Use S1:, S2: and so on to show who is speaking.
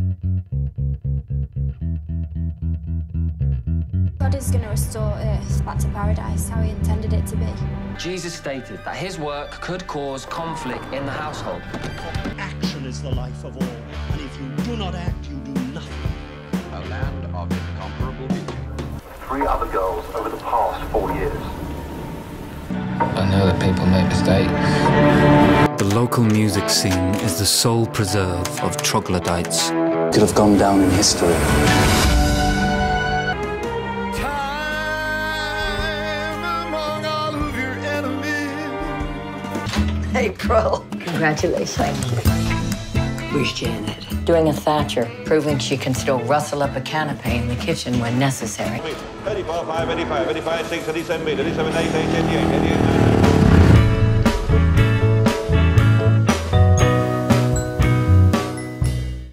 S1: God is going to restore Earth back to paradise, how he intended it to be.
S2: Jesus stated that his work could cause conflict in the household.
S3: Action is the life of all, and if you do not act, you do nothing.
S4: A land of incomparable beauty.
S5: 3 other girls over the past 4 years.
S6: I know that people make mistakes.
S7: The local music scene is the sole preserve of troglodytes.
S8: Could have gone down in history.
S9: April. Congratulations. Where's Janet?
S10: Doing a Thatcher, proving she can still rustle up a canopy in the kitchen when necessary.
S11: 34, 5, 85, 85, 6, 87, 87, 88, 88, 88.